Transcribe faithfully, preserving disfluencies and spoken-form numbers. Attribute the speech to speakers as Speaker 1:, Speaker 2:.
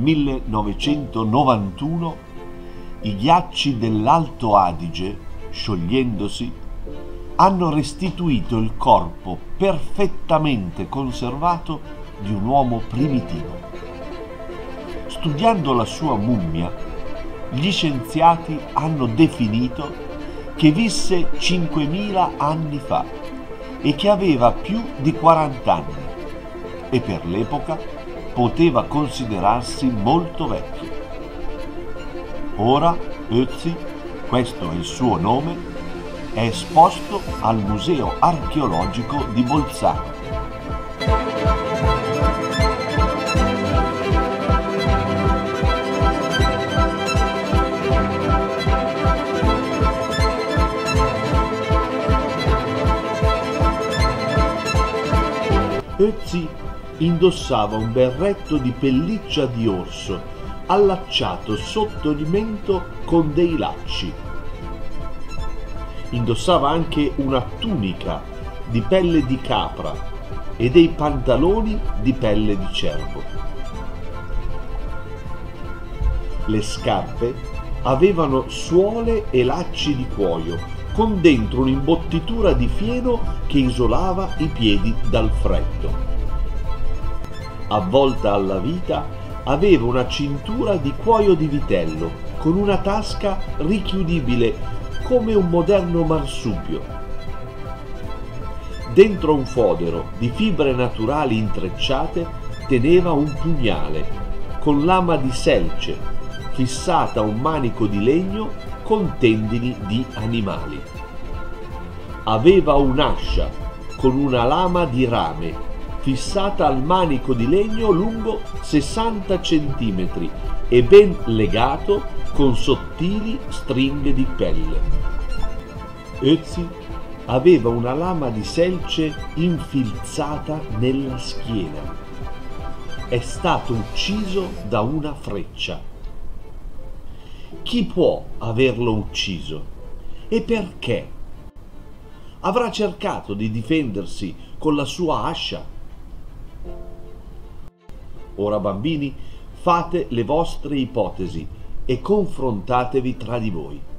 Speaker 1: millenovecentonovantuno i ghiacci dell'Alto Adige, sciogliendosi, hanno restituito il corpo perfettamente conservato di un uomo primitivo. Studiando la sua mummia, gli scienziati hanno definito che visse cinquemila anni fa e che aveva più di quaranta anni e per l'epoca poteva considerarsi molto vecchio. Ora Ötzi, questo è il suo nome, è esposto al Museo Archeologico di Bolzano. Ötzi indossava un berretto di pelliccia di orso allacciato sotto il mento con dei lacci. Indossava anche una tunica di pelle di capra e dei pantaloni di pelle di cervo. Le scarpe avevano suole e lacci di cuoio, con dentro un'imbottitura di fieno che isolava i piedi dal freddo. Avvolta alla vita aveva una cintura di cuoio di vitello con una tasca richiudibile come un moderno marsupio. Dentro un fodero di fibre naturali intrecciate teneva un pugnale con lama di selce fissata a un manico di legno con tendini di animali. Aveva un'ascia con una lama di rame fissata al manico di legno lungo sessanta centimetri e ben legato con sottili stringhe di pelle. Ötzi aveva una lama di selce infilzata nella schiena. È stato ucciso da una freccia. Chi può averlo ucciso? E perché? Avrà cercato di difendersi con la sua ascia? Ora, bambini, fate le vostre ipotesi e confrontatevi tra di voi.